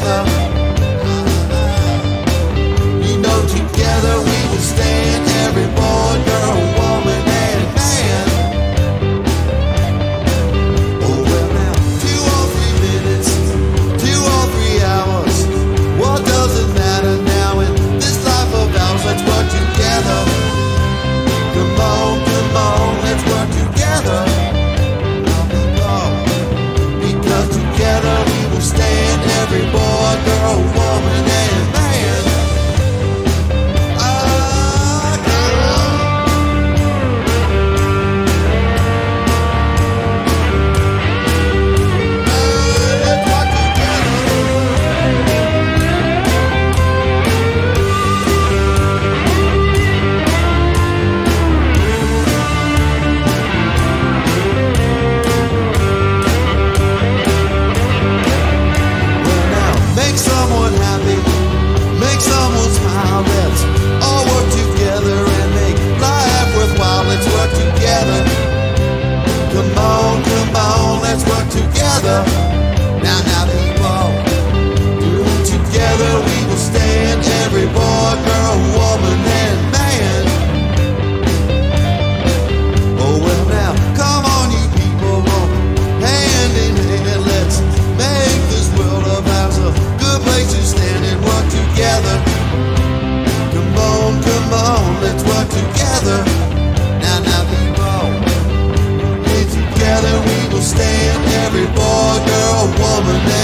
together. You know, together we will stand, every boy, girl, woman, and man. Oh well now, 2 or 3 minutes, 2 or 3 hours, what does it matter now in this life of ours? Let's work together. Come on, let's work together. Because together we will stand, every boy, girl, woman, and man. Now people, doing together we will stand, every boy, girl, woman, and man. Oh well now, come on you people, hand in hand, let's make this world of ours a good place to stand and work together. Come on, let's work together. Now people, together we will stand, every boy, girl, woman,